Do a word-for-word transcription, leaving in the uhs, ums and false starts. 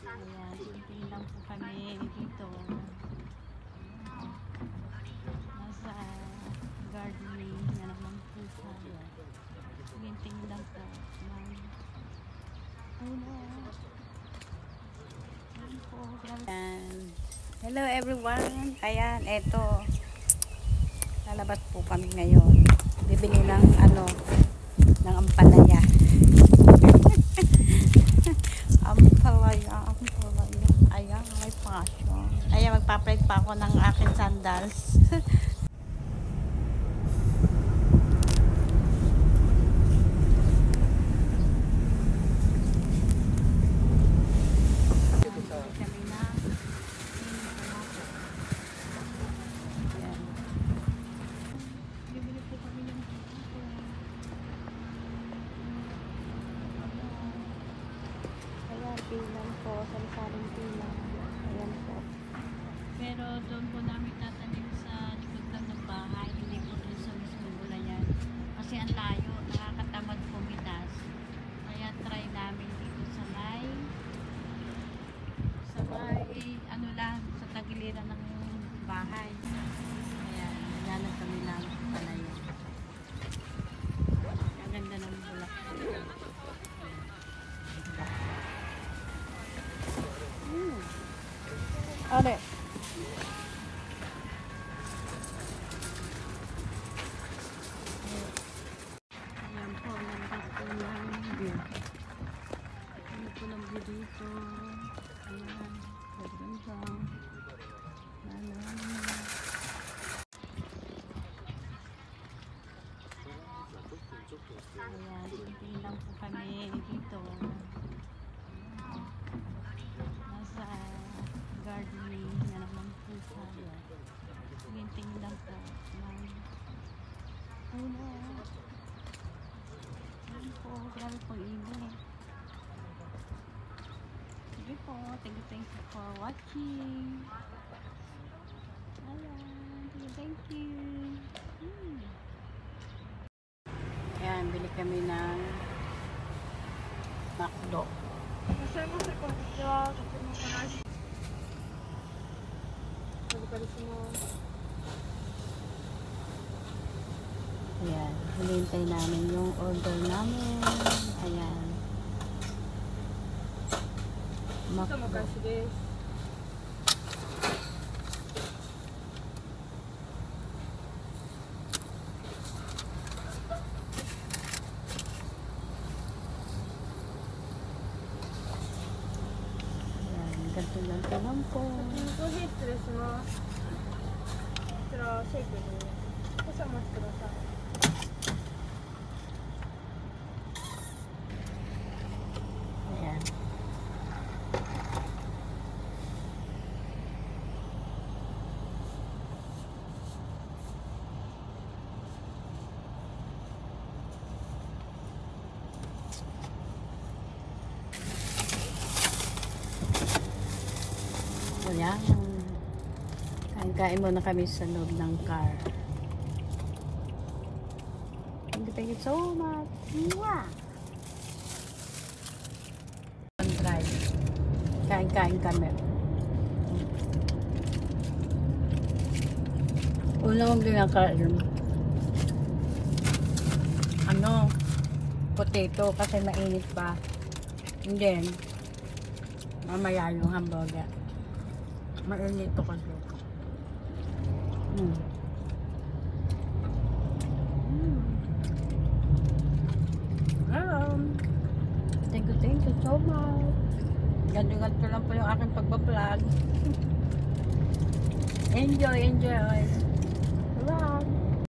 Ayan, tingin lang po kami dito. Nasa gardening na naman po tayo. Tingin lang po. Ayan. Hello everyone. Ayan, eto. Lalabas po kami ngayon. Bibili ng ano, ng ampalaya. ampalaya, ampalaya. Ayan, may passion. Ayan, magpapalit pa ako ng aking sandals. Pilang po, sarisaling pilang. Ayan po. Pero doon po namin tatanim sa likod lang ng bahay, hindi po doon sa mismo gulayan. Kasi ang layo, nakakatamad pumitas. Kaya try namin dito sa may sa may, ano lang, sa tagiliran ng bahay. Kaya naglalag kami lang palayo. Ang ganda ng bulak. Ano? Ayan po, nandito po ng view. Ano po ng view dito? Ayan, ganda. Ayan. Ayan, tingin lang po kami dito. Nasa gardening na naman po tayo. Tingin lang po. Ano? Ano po, grabe pong init. Sige po, thank you, thank you for watching. Ayan, thank you, thank you. Hmm. Ayan, bili kami ng McDo. Ayan, hinihintay namin yung order namin. Ayan. McDo. Ganto-ganto lang po. Ayan. Ayan. Kain-kain muna kami sa loob ng car. Thank you, thank you so much. Mwah! Kain-kain kami. Unang ginakain. Ano? Potato kasi mainit pa. And then, mamaya yung hamburger. Mainit to kasi. Hmm. Hmm. Um, thank you, thank you so much. Ganto-ganto lang po yung aking pagbablog. Enjoy, enjoy. Bye.